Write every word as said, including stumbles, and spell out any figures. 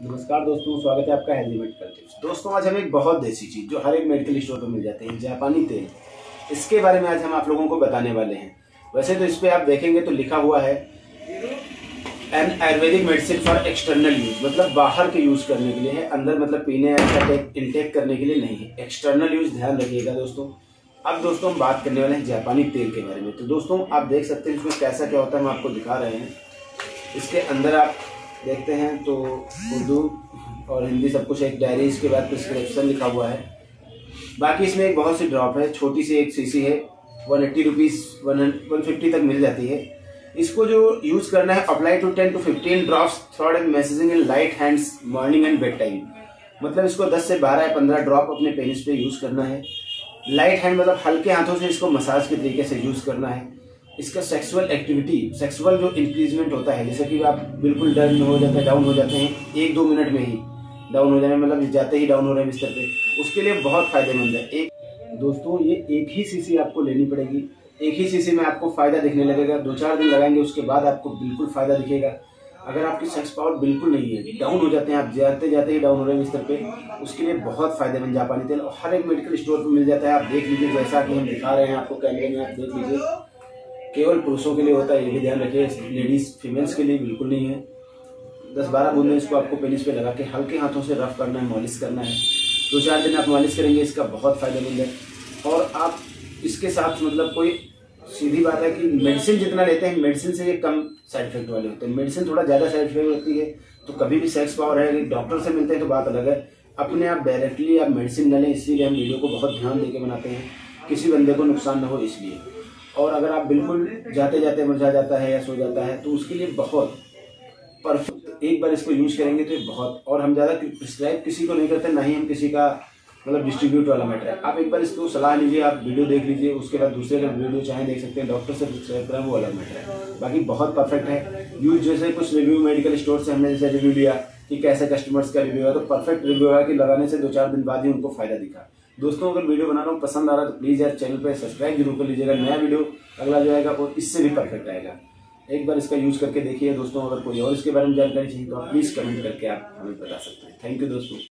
नमस्कार दोस्तों, स्वागत है आपका हेल्दी मेडिकल टिप्स। दोस्तों आज हम एक बहुत देसी चीज जो हर एक मेडिकल स्टोर पर मिल जाते हैं, जापानी तेल, इसके बारे में आज हम आप लोगों को बताने वाले हैं। वैसे तो इस पे आप देखेंगे तो लिखा हुआ है an Ayurvedic medicine for external use, मतलब बाहर के यूज करने के लिए है, अंदर मतलब पीने या इंटेक करने के लिए नहीं है, एक्सटर्नल यूज ध्यान रखिएगा दोस्तों। अब दोस्तों हम बात करने वाले हैं जापानी तेल के बारे में। तो दोस्तों आप देख सकते हैं इसमें कैसा क्या होता है, हम आपको दिखा रहे हैं। इसके अंदर आप देखते हैं तो उर्दू और हिंदी सब कुछ, एक डायरी, इसके बाद प्रिस्क्रिप्शन लिखा हुआ है। बाकी इसमें एक बहुत सी ड्रॉप है, छोटी सी एक सीसी है, one eighty rupees one fifty तक मिल जाती है। इसको जो यूज करना है, apply to ten to fifteen drops throat and massaging in light hands morning and bed time. मतलब इसको दस से बारह या पंद्रह ड्रॉप अपने पेनिस पे यूज करना है। लाइट हैंड मतलब हल्के हाथों से इसको मसाज के तरीके से यूज करना है। इसका सेक्सुअल एक्टिविटी, सेक्सुअल जो इंक्रीजमेंट होता है, जैसे कि आप बिल्कुल डर हो जाते हैं, डाउन हो जाते हैं, एक दो मिनट में ही डाउन हो जाने, मतलब जाते ही डाउन हो रहे हैं बिस्तर पे, उसके लिए बहुत फायदेमंद है। एक दोस्तों ये एक ही सीसी आपको लेनी पड़ेगी, एक ही सीसी में आपको फायदा दिखने लगेगा। दो चार दिन लगाएंगे उसके बाद आपको बिल्कुल फायदा दिखेगा। अगर आपकी सेक्स पावर बिल्कुल नहीं है, डाउन हो जाते हैं, आप जाते जाते ही डाउन हो रहे हैं बिस्तर पे, उसके लिए बहुत फायदेमंद जापानी तेल और हर एक मेडिकल स्टोर पर मिल जाता है। आप देख लीजिए, जैसा कि हम दिखा रहे हैं आपको कैमरे में, आप देख लीजिए। केवल पुरुषों के लिए होता है, ये भी ध्यान रखिए, लेडीज फीमेल्स के लिए बिल्कुल नहीं है। दस बारह बूंदें इसको आपको पेनिस पे लगा के हल्के हाथों से रफ करना है, मालिश करना है। दो चार दिन आप मालिश करेंगे, इसका बहुत फायदेमंद है। और आप इसके साथ मतलब कोई सीधी बात है कि मेडिसिन जितना लेते हैं, मेडिसिन से ये कम साइड इफेक्ट वाले होते हैं। मेडिसिन थोड़ा ज्यादा साइड इफेक्ट होती है, तो कभी भी सेक्स पावर है, डॉक्टर से मिलते हैं तो बात अलग है। अपने आप डायरेक्टली आप मेडिसिन न लें, इसीलिए हम वीडियो को बहुत ध्यान देकर बनाते हैं, किसी बंदे को नुकसान न हो इसलिए। और अगर आप बिल्कुल जाते जाते मुरझा जाता है या सो जाता है, तो उसके लिए बहुत परफेक्ट, एक बार इसको यूज करेंगे तो ये बहुत। और हम ज़्यादा प्रिस्क्राइब किसी को नहीं करते, ना ही हम किसी का मतलब डिस्ट्रीब्यूट वाला मैटर है। आप एक बार इसको सलाह लीजिए, आप वीडियो देख लीजिए, उसके बाद दूसरे का वीडियो चाहे देख सकते हैं, डॉक्टर से प्रिस्क्राइब करें, वो अलग मैटर है। बाकी बहुत परफेक्ट है यूज। जैसे कुछ रिव्यू मेडिकल स्टोर से हमने जैसे रिव्यू लिया कि कैसे कस्टमर्स का रिव्यू है, तो परफेक्ट रिव्यू है कि लगाने से दो चार दिन बाद ही उनको फायदा दिखा। दोस्तों अगर वीडियो बना रहा हूँ पसंद आ रहा है तो प्लीज यार चैनल पे सब्सक्राइब जरूर कर लीजिएगा। नया वीडियो अगला जो आएगा वो इससे भी परफेक्ट आएगा। एक बार इसका यूज करके देखिए दोस्तों। अगर कोई और इसके बारे में जानकारी चाहिए तो आप प्लीज कमेंट करके आप हमें बता सकते हैं। थैंक यू दोस्तों।